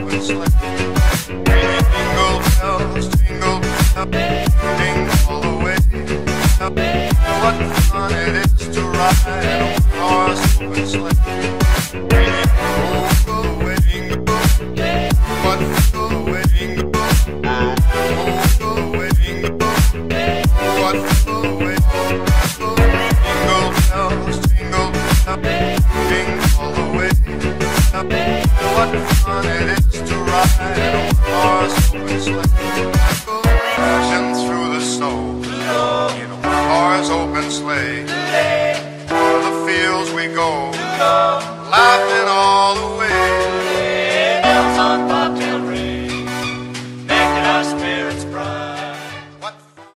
open sleigh. Jingle bells, jingle bells, jingle all the way. What fun it is to ride in a one-horse open sleigh. Oh, go away, jingle, what go away, jingle, oh, go away, jingle, what go away. Jingle bells, jingle bells, jingle all the way. What fun it is to ride in a one-horse open sleigh. Crashing through the snow in a one-horse open sleigh. O'er the fields we go, laughing all the way.